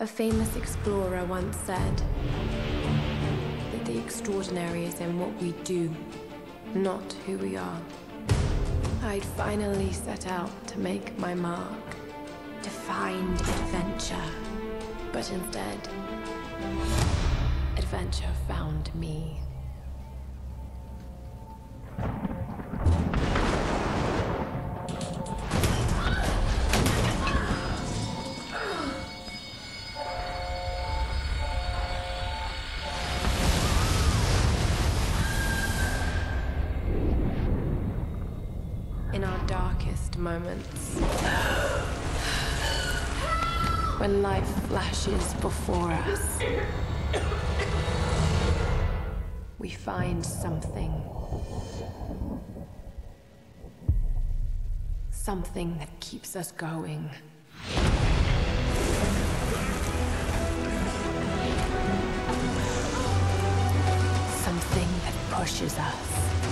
A famous explorer once said that the extraordinary is in what we do, not who we are. I'd finally set out to make my mark, to find adventure. But instead, adventure found me. In our darkest moments, when life flashes before us, we find something. Something that keeps us going. Something that pushes us.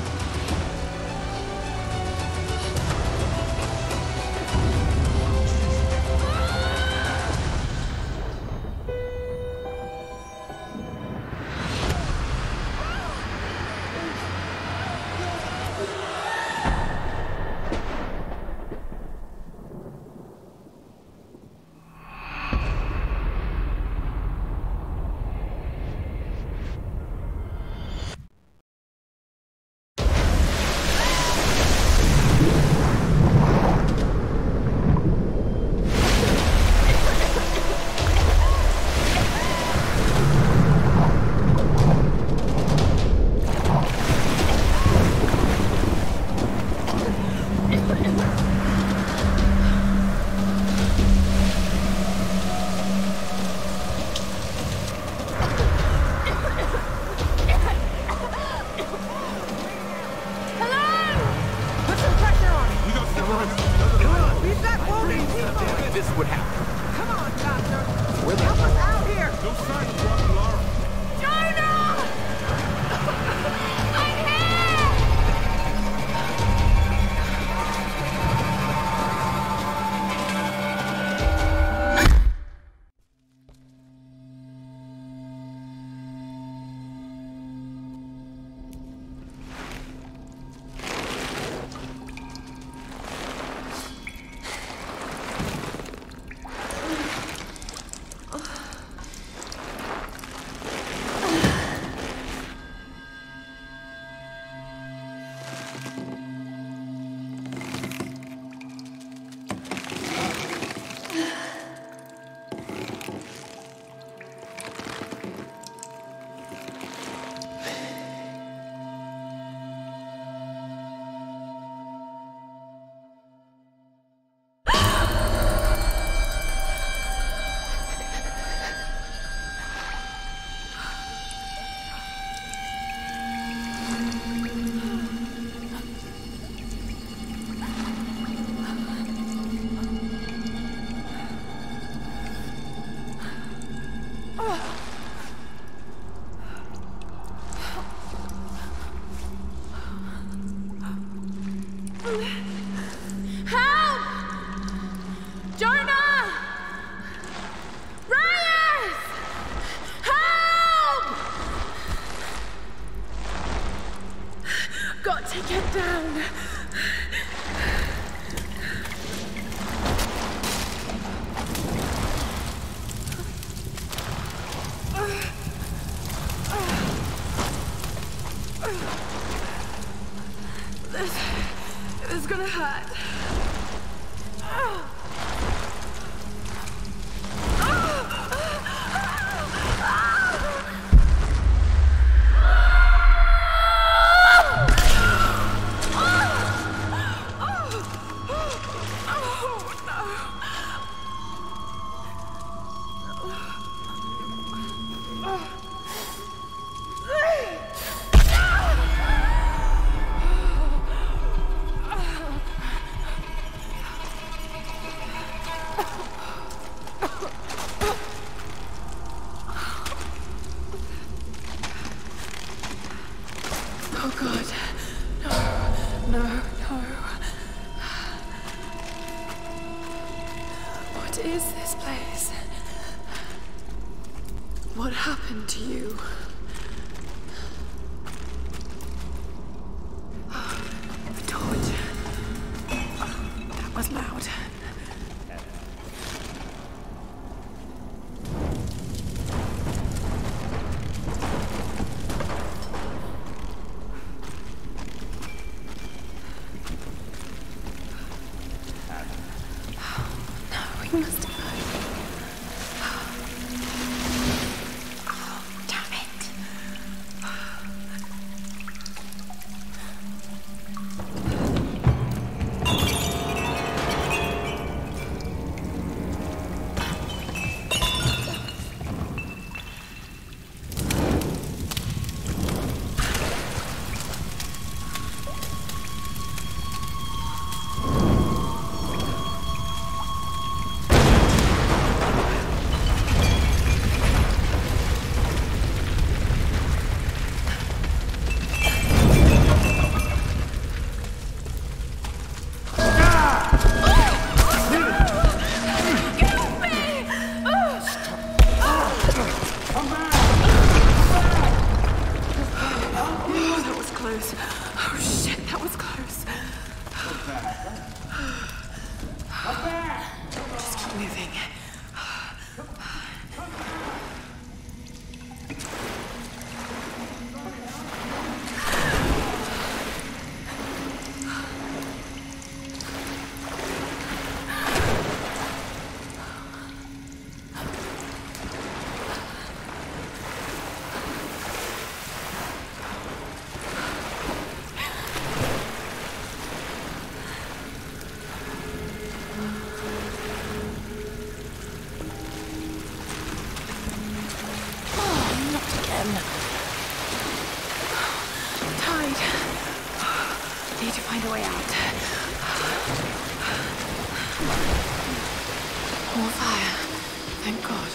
It's gonna hurt. Oh God, no, no, no. What is this place? to you. The torch. That was loud. No, we must go. Oh, damn it. Need to find a way out. More fire. Thank God.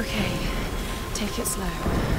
Okay, take it slow.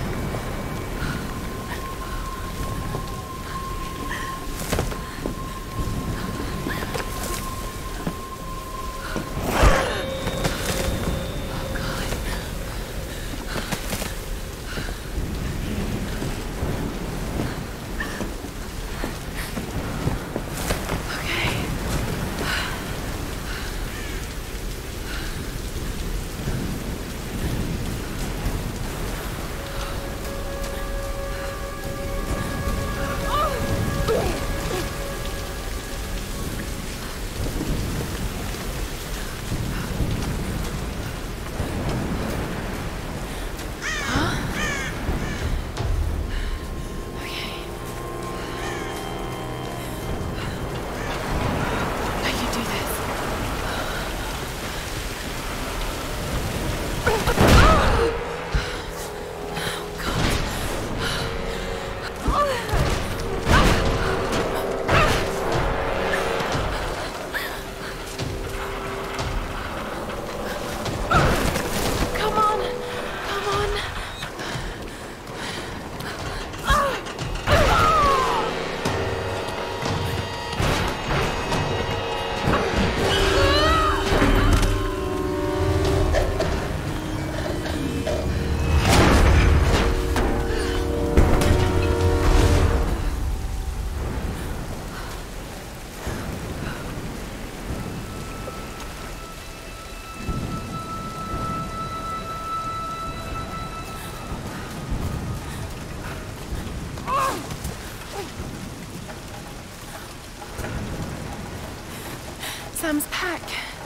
Sam's pack.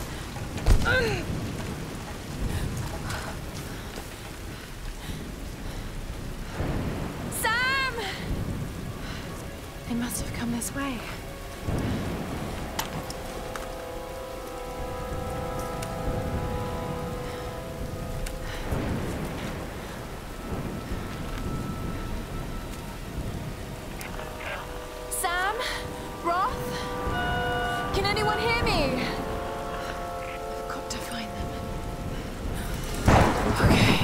Sam! They must have come this way. Sam? Roth? Can anyone hear me? I've got to find them. Okay.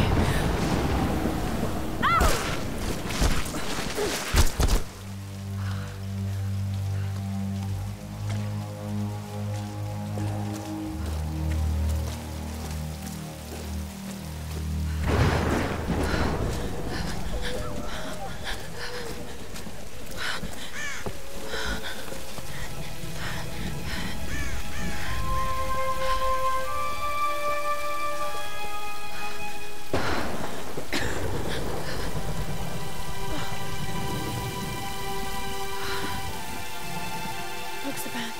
Looks abandoned.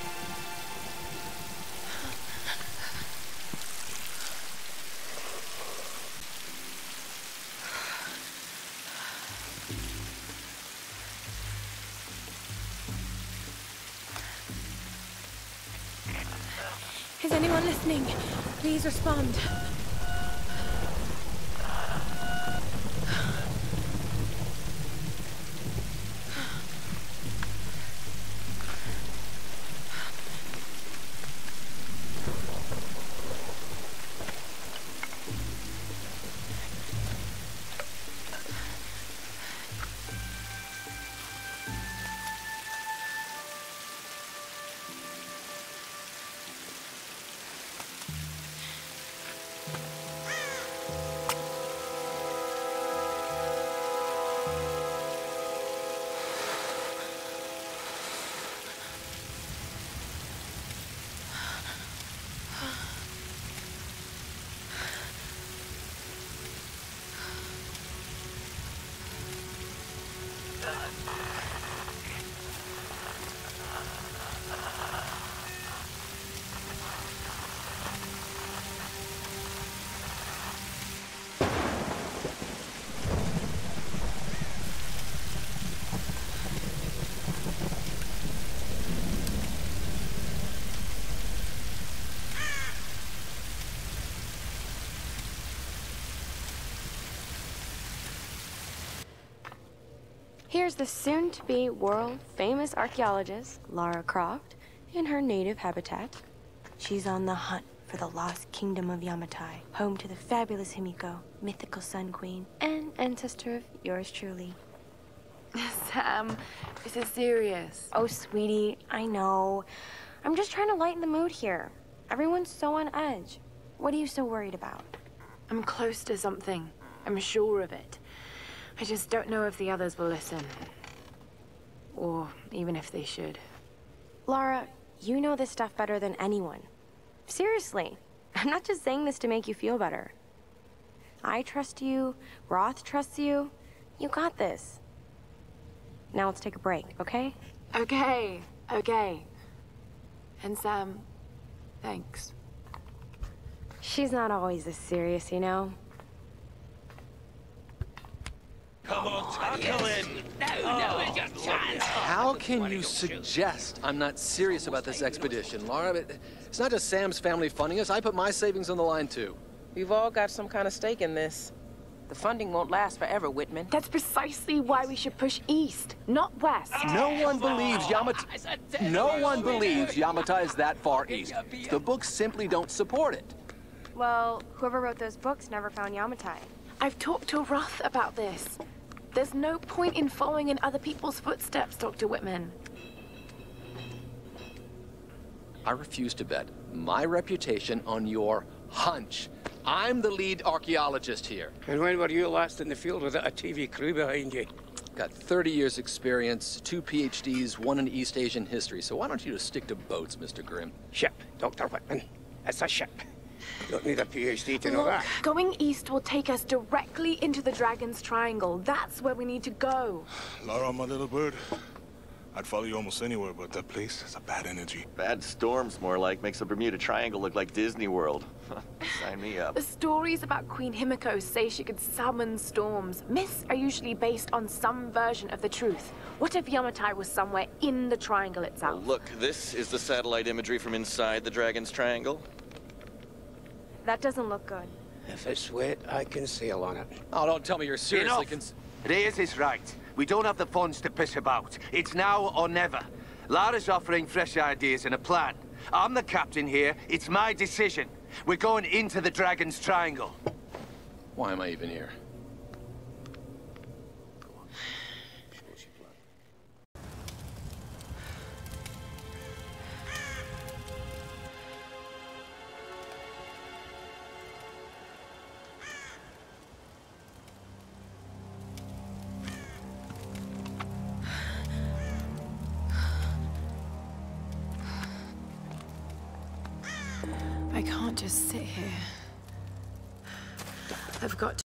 Is anyone listening? Please respond. Here's the soon-to-be world-famous archaeologist, Lara Croft, in her native habitat. She's on the hunt for the lost kingdom of Yamatai, home to the fabulous Himiko, mythical Sun Queen, and ancestor of yours truly. Sam, this is serious. Oh, sweetie, I know. I'm just trying to lighten the mood here. Everyone's so on edge. What are you so worried about? I'm close to something. I'm sure of it. I just don't know if the others will listen. Or even if they should. Lara, you know this stuff better than anyone. Seriously, I'm not just saying this to make you feel better. I trust you, Roth trusts you. You got this. Now let's take a break, okay? Okay. And Sam, thanks. She's not always this serious, you know? Come on, tackle it! No, it's your chance! How can you suggest I'm not serious about this expedition, Lara? It's not just Sam's family funding us. I put my savings on the line, too. We've all got some kind of stake in this. The funding won't last forever, Whitman. That's precisely why we should push east, not west. No one believes Yamatai is that far east. The books simply don't support it. Well, whoever wrote those books never found Yamatai. I've talked to Roth about this. There's no point in following in other people's footsteps, Dr. Whitman. I refuse to bet my reputation on your hunch. I'm the lead archaeologist here. And when were you last in the field without a TV crew behind you? Got 30 years experience, 2 PhDs, 1 in East Asian history, so why don't you just stick to boats, Mr. Grimm? Ship, Dr. Whitman. It's a ship. You don't need a PhD to know that. Going east will take us directly into the Dragon's Triangle. That's where we need to go. Lara, my little bird. I'd follow you almost anywhere, but that place has a bad energy. Bad storms, more like. Makes the Bermuda Triangle look like Disney World. Sign me up. The stories about Queen Himiko say she could summon storms. Myths are usually based on some version of the truth. What if Yamatai was somewhere in the triangle itself? Well, look, this is the satellite imagery from inside the Dragon's Triangle. That doesn't look good. If it's wet, I can sail on it. Oh, don't tell me you're seriously Reyes is right. We don't have the funds to piss about. It's now or never. Lara's offering fresh ideas and a plan. I'm the captain here. It's my decision. We're going into the Dragon's Triangle. Why am I even here? I can't just sit here. I've got to